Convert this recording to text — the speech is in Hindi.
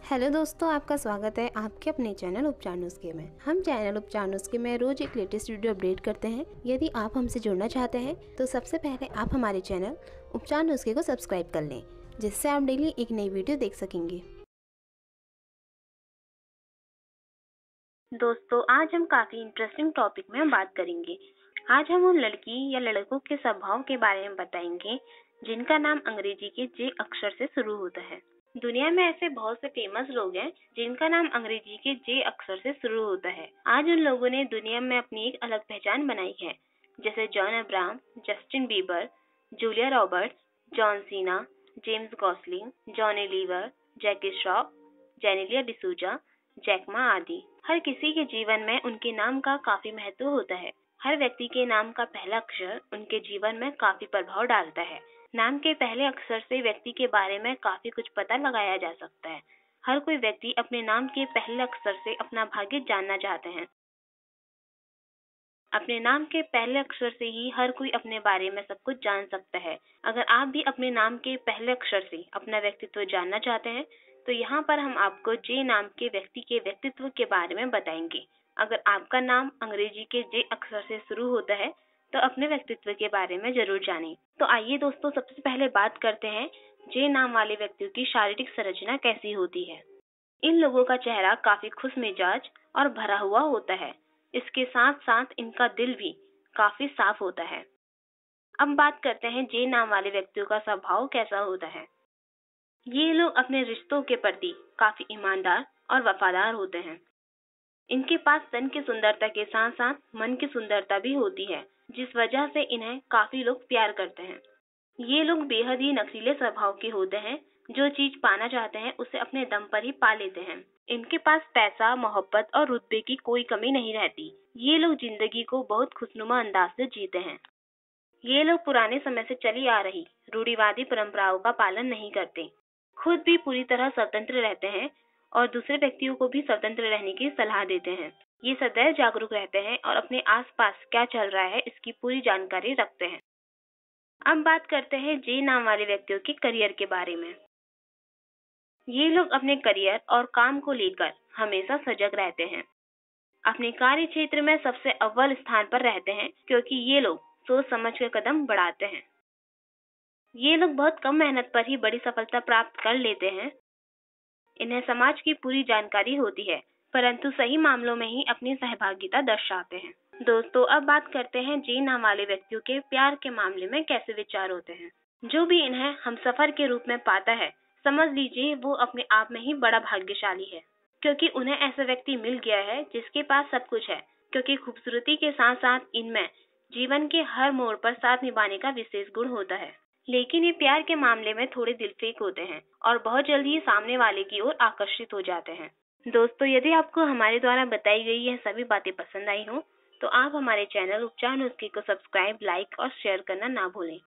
हेलो दोस्तों, आपका स्वागत है आपके अपने चैनल उपचार नुस्खे में। हम चैनल उपचार नुस्खे में रोज एक लेटेस्ट वीडियो अपडेट करते हैं। यदि आप हमसे जुड़ना चाहते हैं तो सबसे पहले आप हमारे चैनल उपचार नुस्खे को सब्सक्राइब कर लें, जिससे आप डेली एक नई वीडियो देख सकेंगे। दोस्तों, आज हम काफी इंटरेस्टिंग टॉपिक में बात करेंगे। आज हम उन लड़की या लड़कों के स्वभाव के बारे में बताएंगे जिनका नाम अंग्रेजी के जे अक्षर से शुरू होता है। दुनिया में ऐसे बहुत से फेमस लोग हैं जिनका नाम अंग्रेजी के जे अक्षर से शुरू होता है। आज उन लोगों ने दुनिया में अपनी एक अलग पहचान बनाई है, जैसे John Abraham, Justin Bieber, Julia Roberts, John Cena, James Gosling, Johnny Lever, Jackie Shroff, Genelia D'Souza, Jack Ma आदि। हर किसी के जीवन में उनके नाम का काफी महत्व होता है। हर व्यक्ति के नाम का पहला अक्षर उनके जीवन में काफी प्रभाव डालता है। नाम के पहले अक्षर से व्यक्ति के बारे में काफी कुछ पता लगाया जा सकता है। हर कोई व्यक्ति अपने नाम के पहले अक्षर से अपना भाग्य जानना चाहते हैं। अपने नाम के पहले अक्षर से ही हर कोई अपने बारे में सब कुछ जान सकता है। अगर आप भी अपने नाम के पहले अक्षर से अपना व्यक्तित्व जानना चाहते हैं तो यहाँ पर हम आपको जे नाम के व्यक्ति के व्यक्तित्व के बारे में बताएंगे। अगर आपका नाम अंग्रेजी के जे अक्षर से शुरू होता है तो अपने व्यक्तित्व के बारे में जरूर जानें। तो आइए दोस्तों, सबसे पहले बात करते हैं जे नाम वाले व्यक्तियों की शारीरिक संरचना कैसी होती है। इन लोगों का चेहरा काफी खुश मिजाज और भरा हुआ होता है। इसके साथ साथ इनका दिल भी काफी साफ होता है। अब बात करते हैं जे नाम वाले व्यक्तियों का स्वभाव कैसा होता है। ये लोग अपने रिश्तों के प्रति काफी ईमानदार और वफादार होते हैं। इनके पास तन की सुंदरता के साथ साथ मन की सुंदरता भी होती है, जिस वजह से इन्हें काफी लोग प्यार करते हैं। ये लोग बेहद ही नखीले स्वभाव के होते हैं। जो चीज पाना चाहते हैं उसे अपने दम पर ही पा लेते हैं। इनके पास पैसा, मोहब्बत और रुतबे की कोई कमी नहीं रहती। ये लोग जिंदगी को बहुत खुशनुमा अंदाज से जीते हैं। ये लोग पुराने समय से चली आ रही रूढ़िवादी परंपराओं का पालन नहीं करते, खुद भी पूरी तरह स्वतंत्र रहते हैं और दूसरे व्यक्तियों को भी स्वतंत्र रहने की सलाह देते हैं। ये सदैव जागरूक रहते हैं और अपने आसपास क्या चल रहा है इसकी पूरी जानकारी रखते हैं। अब बात करते हैं जे नाम वाले व्यक्तियों के करियर के बारे में। ये लोग अपने करियर और काम को लेकर हमेशा सजग रहते हैं। अपने कार्य क्षेत्र में सबसे अव्वल स्थान पर रहते हैं, क्योंकि ये लोग सोच समझ कर कदम बढ़ाते हैं। ये लोग बहुत कम मेहनत पर ही बड़ी सफलता प्राप्त कर लेते हैं। इन्हें समाज की पूरी जानकारी होती है, परंतु सही मामलों में ही अपनी सहभागिता दर्शाते हैं। दोस्तों, अब बात करते हैं जे नाम वाले व्यक्तियों के प्यार के मामले में कैसे विचार होते हैं। जो भी इन्हें हमसफर के रूप में पाता है, समझ लीजिए वो अपने आप में ही बड़ा भाग्यशाली है, क्योंकि उन्हें ऐसा व्यक्ति मिल गया है जिसके पास सब कुछ है। क्योंकि खूबसूरती के साथ साथ इनमें जीवन के हर मोड़ पर साथ निभाने का विशेष गुण होता है। लेकिन ये प्यार के मामले में थोड़े दिलफेक होते हैं और बहुत जल्दी ही सामने वाले की ओर आकर्षित हो जाते हैं। दोस्तों, यदि आपको हमारे द्वारा बताई गई यह सभी बातें पसंद आई हो तो आप हमारे चैनल उपचार नुस्खे को सब्सक्राइब, लाइक और शेयर करना ना भूलें।